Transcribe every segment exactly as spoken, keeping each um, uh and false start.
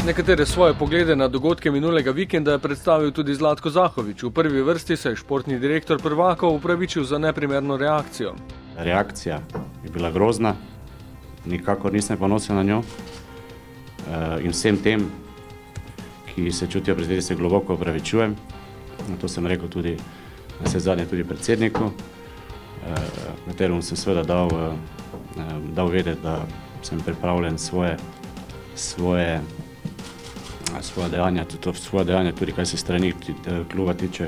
Nekatere svoje poglede na dogodke minulega vikenda je predstavil tudi Zlatko Zahovič. V prvi vrsti se je športni direktor prvakov upravičil za neprimerno reakcijo. Reakcija je bila grozna, nikakor nisem ponosil na njo in vsem tem, ki se čutijo prizadeti, se globoko upravičujem. To sem rekel tudi na vse zadnje tudi predsedniku, kateremu sem seveda dal, dal vedeti, da sem pripravljen svoje, svoje, svoje dejanja, tudi svoje dejanja, tudi kaj se strani kluba tiče,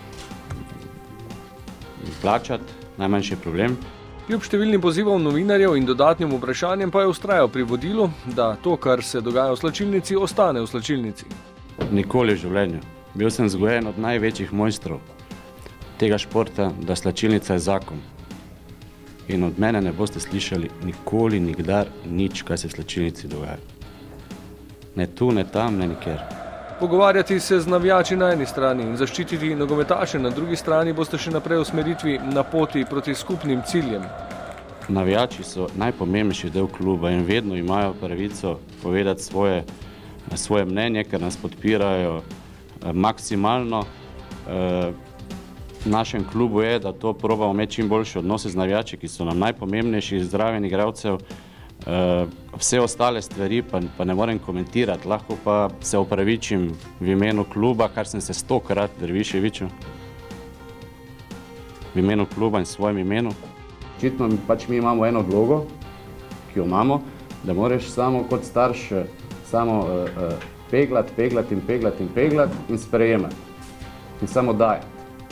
plačati, najmanjši problem. Kljub številnim pozivom novinarjev in dodatnim vprašanjem pa je vztrajal pri vodilu, da to, kar se dogaja v slačilnici, ostane v slačilnici. Nikoli v življenju. Bil sem vzgojen od največjih mojstrov tega športa, da slačilnica je zakon. In od mene ne boste slišali nikoli, nikdar nič, kaj se v slačilnici dogaja. Ne tu, ne tam, ne nikjer. Pogovarjati se z navijači na eni strani in zaščititi nogometaše na drugi strani boste še naprej v usmeritvi na poti proti skupnim ciljem. Navijači so najpomembnejši del kluba in vedno imajo pravico povedati svoje, svoje mnenje, ker nas podpirajo maksimalno. V našem klubu je, da to probamo imeti čim boljše odnose z navijači, ki so nam najpomembnejši, zdraven igralcev. Vse ostale stvari pa, pa ne morem komentirati, lahko pa se opravičim v imenu kluba, kar sem se stokrat Derviševiču, v imenu kluba in svojem imenu. Očitno pač mi imamo eno vlogo, ki jo imamo, da moraš samo kot starš samo uh, uh, peglati, peglati in peglati in peglati in sprejemati in samo dajati.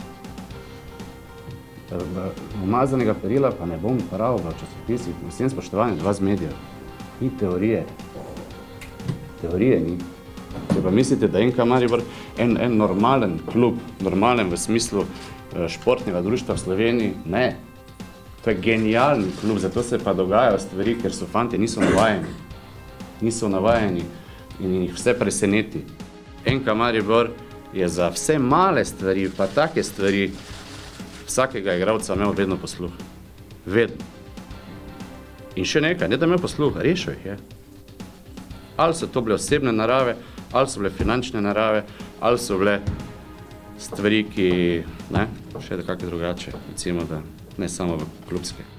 Umazanega perila pa ne bom prav v časopisih, vsem spoštovanjem dva z medijev. Ni teorije. Teorije ni. Če pa mislite, da N K Maribor en, en normalen klub, normalen v smislu športnega društva v Sloveniji, ne. To je genialni klub, zato se pa dogajajo stvari, ker so fantje niso navajeni. Niso navajeni in jih vse preseneti. N K Maribor je za vse male stvari, pa take stvari, vsakega igralca imel vedno posluh. Vedno. In še nekaj, ne da imel posluh, rešil jih je. Ali so to bile osebne narave, ali so bile finančne narave, ali so bile stvari, ki, ne, še da kakve drugače, recimo, da ne samo v klubske.